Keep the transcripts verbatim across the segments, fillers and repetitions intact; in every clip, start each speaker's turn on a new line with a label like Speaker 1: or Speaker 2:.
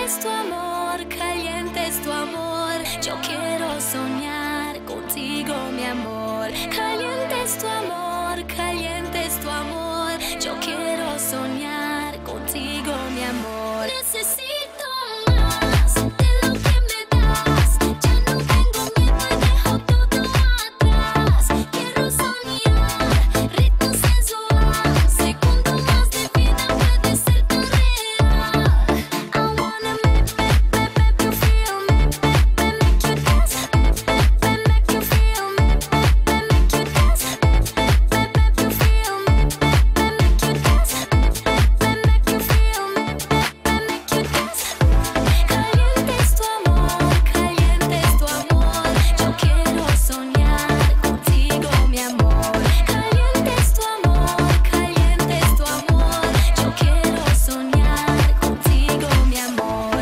Speaker 1: es tu amor, caliente es tu amor. Yo quiero soñar contigo, mi amor. Caliente es tu amor, caliente es tu amor. Yo quiero soñar contigo, mi amor. Necesito más de lo que me das. Ya no tengo miedo y dejo todo atrás. Quiero soñar ritmo sensual. Segundo más de vida puede ser tan real. I wanna make, make, make, make you feel, make, make, make, make you dance, make, make, make, make you feel, make, make, make, make you dance, make, make, make, make you feel, make, make, make, make you dance, make, make, make, make you feel, make, make, make, make you dance. Caliente es tu amor, caliente es tu amor. Yo quiero soñar contigo, mi amor. Caliente es tu amor, caliente es tu amor. Yo quiero soñar contigo, mi amor.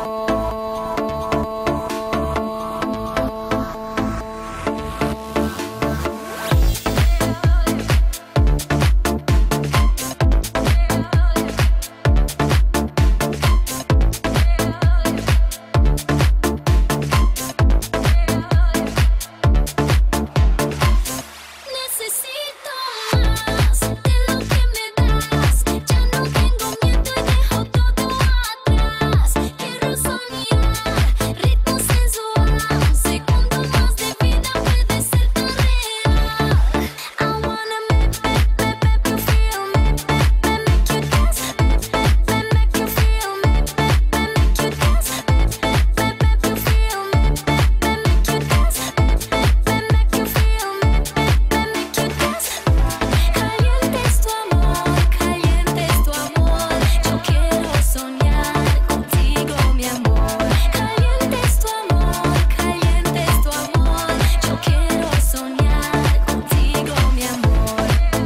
Speaker 1: Necesito más de lo que me das. Ya no tengo miedo y dejo todo atrás. Quiero soñar ritmo sensual. Segundo más de vida puede ser tan real. I wanna make, make, make, make you feel, make, make, make, make you dance, make, make, make, make you feel, make, make, make, make you dance, make, make, make, make you feel, make, make, make, make you dance, make, make, make, make you feel, make, make, make, make you dance. Caliente es tu amor, caliente es tu amor. Yo quiero soñar contigo, mi amor. Caliente es tu amor, caliente es tu amor. Yo quiero soñar contigo, mi amor.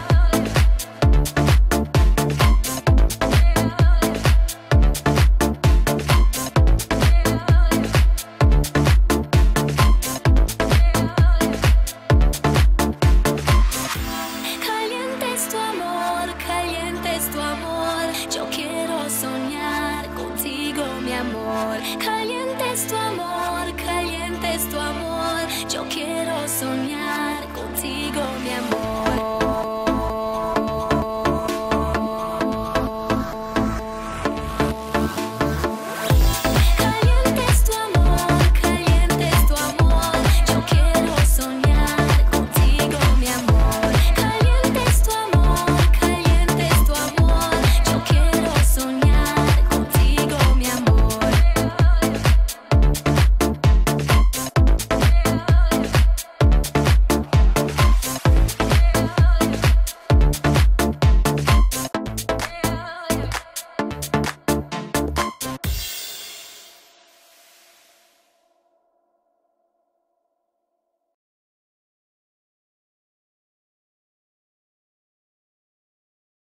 Speaker 1: Caliente es tu amor, caliente es tu amor. Yo quiero soñar contigo, mi amor. Caliente es tu amor, caliente es tu amor. Yo quiero soñar contigo, mi amor.